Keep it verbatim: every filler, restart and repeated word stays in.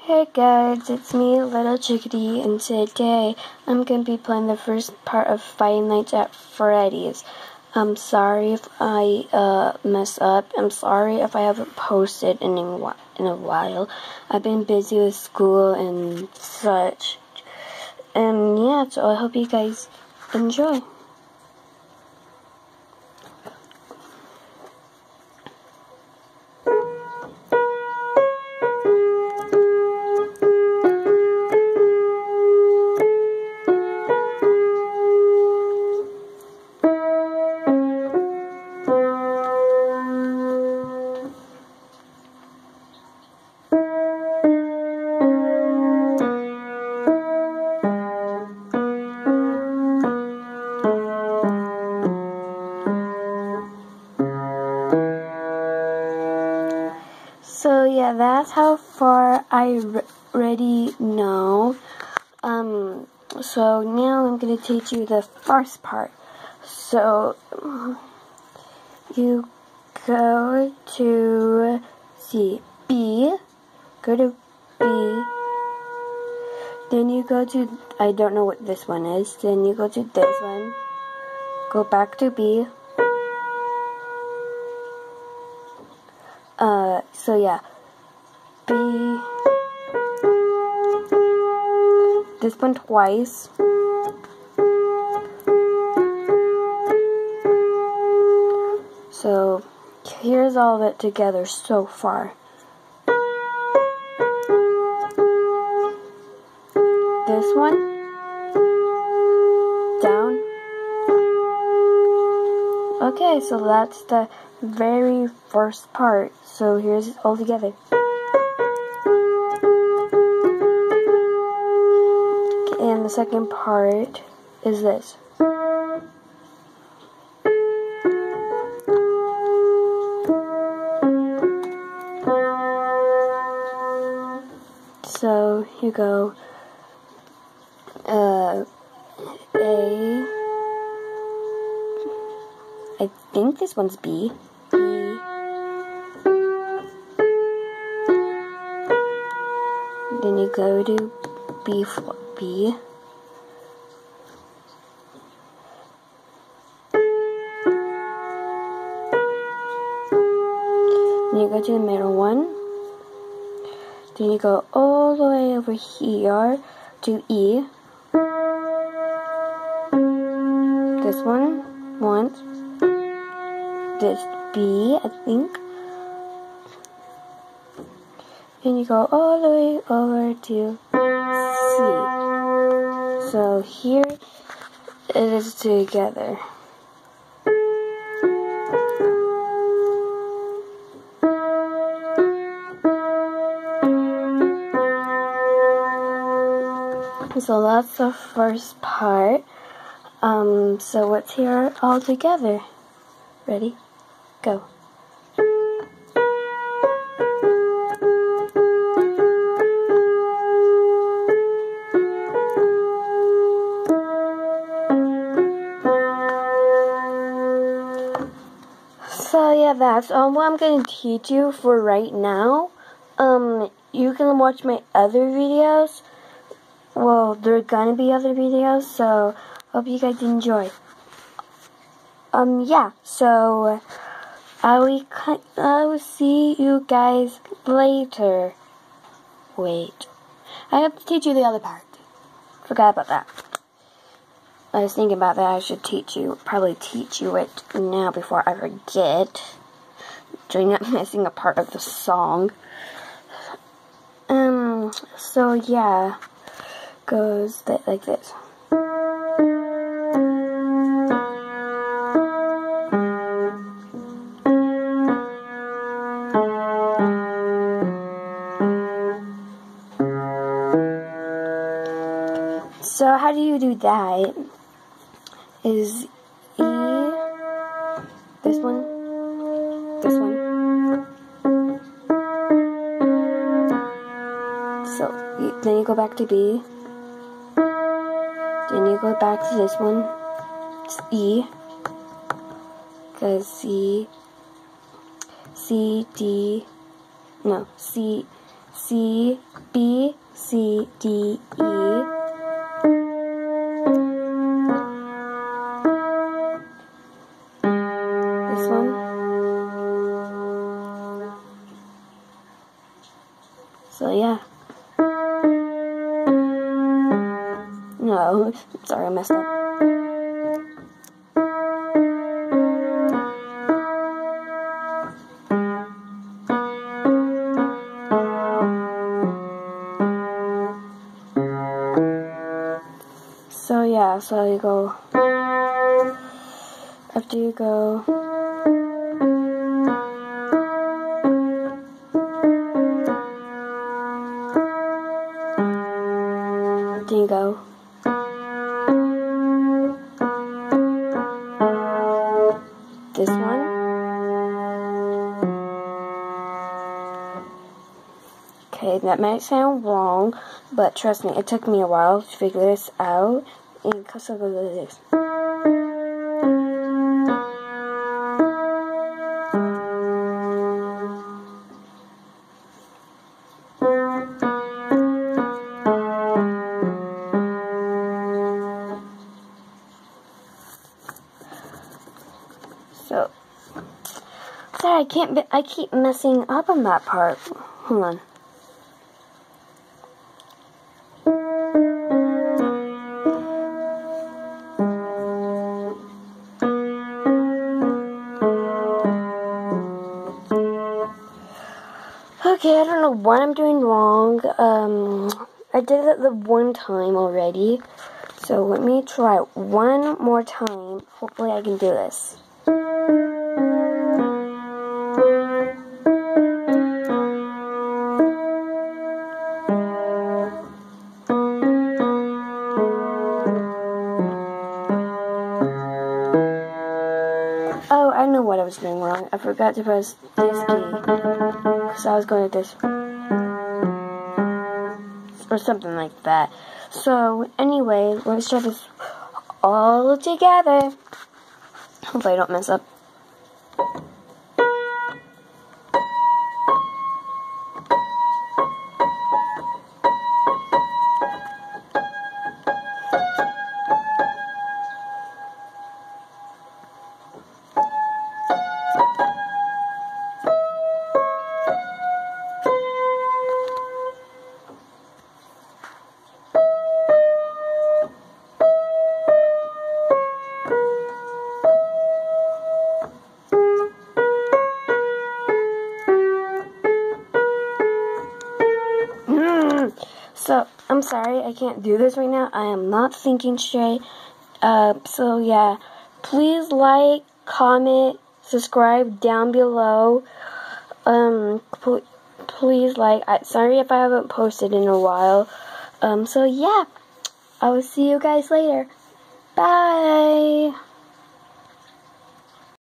Hey guys, it's me, Little Chickadee, and today I'm going to be playing the first part of Five Nights at Freddy's. I'm sorry if I uh, mess up. I'm sorry if I haven't posted in a, in a while. I've been busy with school and such. And yeah, so I hope you guys enjoy. So yeah, that's how far I already know. Um, so now I'm going to teach you the first part. So you go to see B, go to B, then you go to, I don't know what this one is, then you go to this one, go back to B. Uh, so yeah, B, this one twice, so here's all of it together so far. This one, down. Okay, so that's the very first part. So here's it all together. And the second part is this. So you go uh, A, I think this one's B, B, then you go to B, B, then you go to the middle one, then you go all the way over here to E, this one once, this B, I think, and you go all the way over to C. So here it is together. So that's the first part. Um, so let's hear it all together. Ready? Go. So yeah, that's um, what I'm going to teach you for right now. Um, you can watch my other videos. Well, there are gonna be other videos, so hope you guys enjoy. Um, yeah, so I will, I will see you guys later. Wait, I have to teach you the other part. Forgot about that. I was thinking about that. I should teach you, probably teach you it now before I forget. So you're not missing a part of the song. Um, so yeah. Goes like this. So how do you do that? Is E, this one, this one. So then you go back to B. Then you go back to this one, it's E, because C, C, D, no, C, C, B, C, D, E. This one. So yeah. No, sorry, I messed up. So yeah, so you go, after you go, then you go, this one, okay, that might sound wrong, but trust me, it took me a while to figure this out, and so go to this. So, sorry, I can't, be, I keep messing up on that part. Hold on. Okay, I don't know what I'm doing wrong. Um, I did it the one time already. So let me try it one more time. Hopefully I can do this. Oh, I know what I was doing wrong. I forgot to press this key. Because I was going to this. Or something like that. So, anyway, let's try this all together. Hopefully I don't mess up. So, I'm sorry, I can't do this right now. I am not thinking straight. Uh, so, yeah. Please like, comment, subscribe down below. Um, pl please like. I, sorry if I haven't posted in a while. Um, so, yeah. I will see you guys later. Bye!